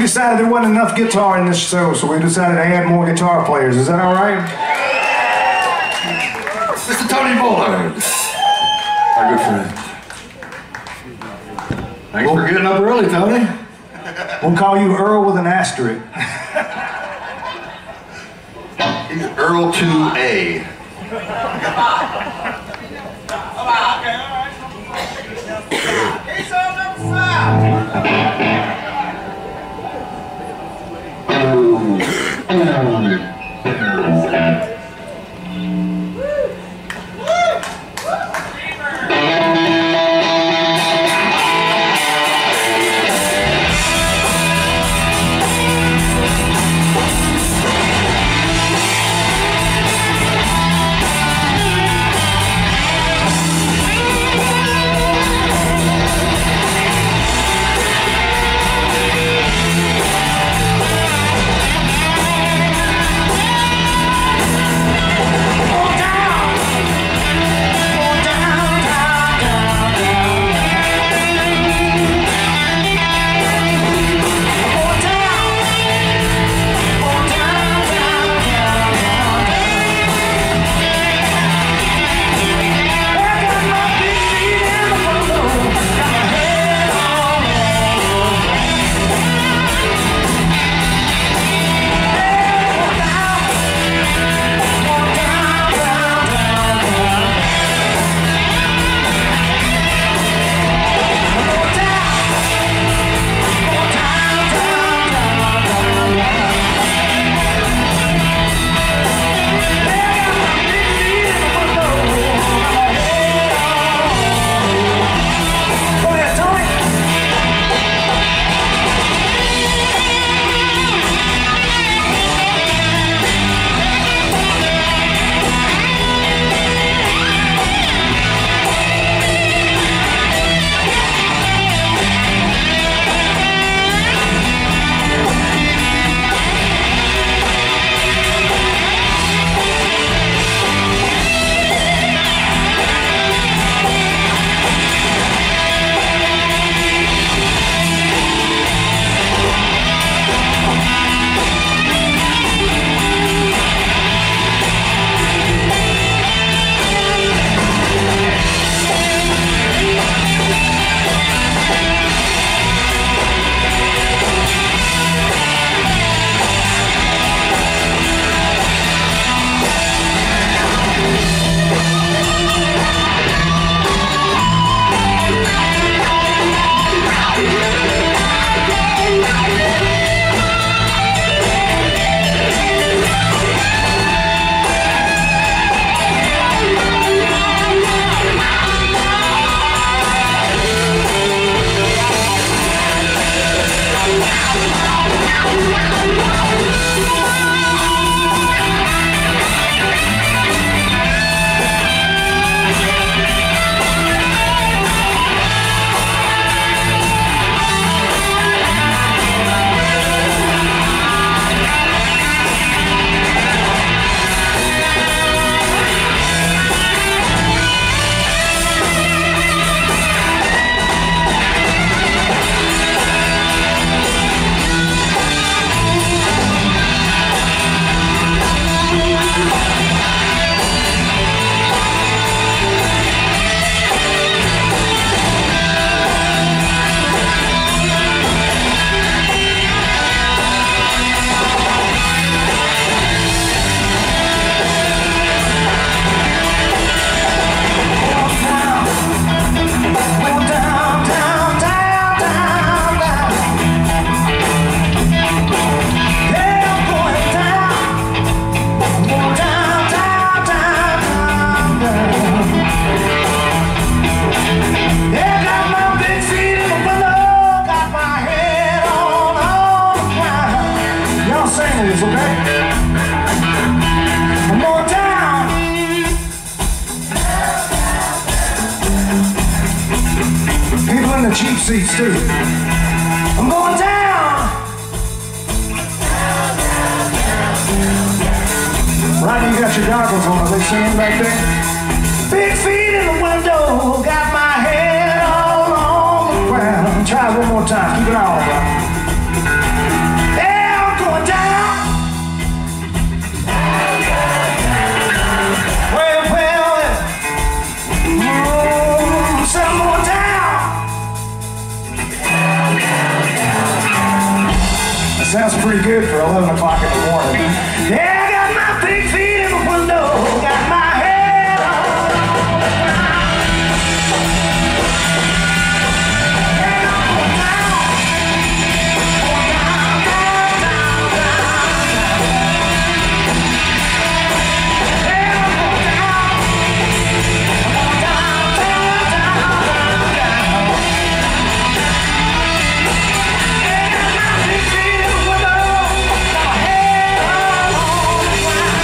decided there wasn't enough guitar in this show, so we decided to add more guitar players. Is that all right? Mr. Tony Bullard, our good friend. Thanks for getting up early, Tony. We'll call you Earl with an asterisk. He's Earl 2A. He's on number 5. cheap seats too. I'm going down. Right, you got your goggles on. Are they singing back there? Big feet in the window, got my head all on the ground. Try it one more time. Keep it on, right? pretty good for 11 o'clock in the morning. Yeah, I got my big feet in the window, got my head on the ground. And I'm going down, down, down, down, down. And I'm going down, down, down, down, down. And I got my big feet in the window, got my head on the ground.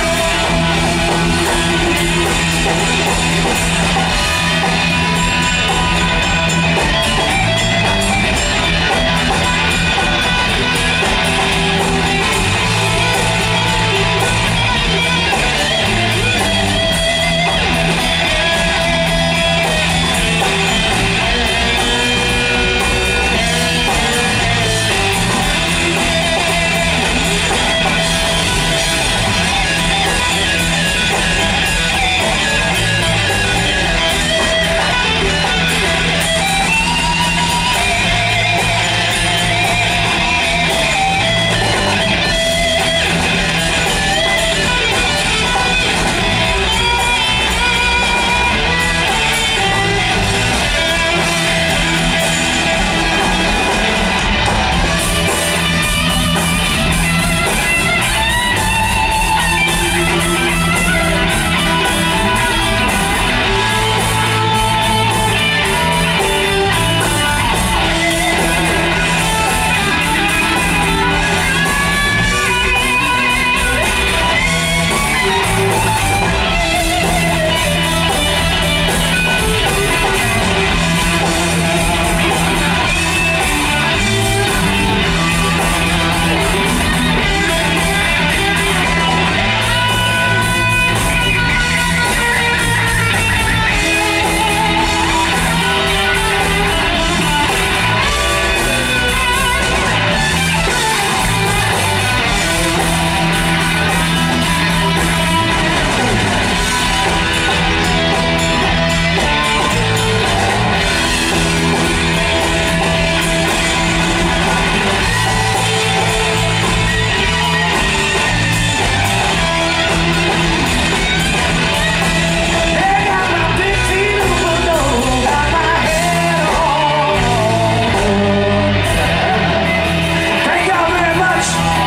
Thank y'all very much.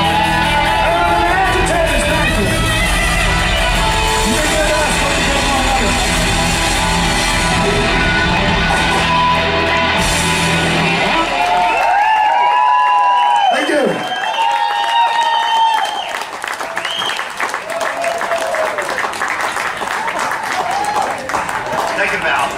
Earl and Agitators, thank you. You're good to us, but we're good to one another. Thank you. Take it out.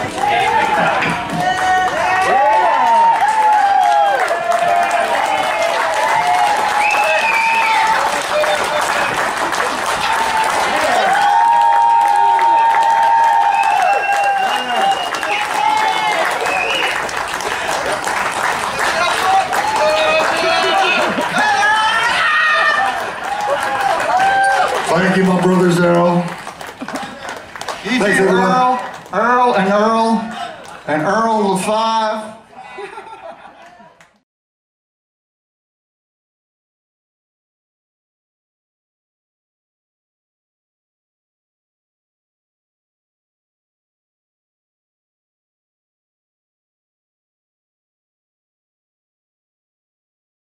Thank you, my brothers, Earl. Easy, Thanks, everyone. Earl and Earl, and Earl the 5.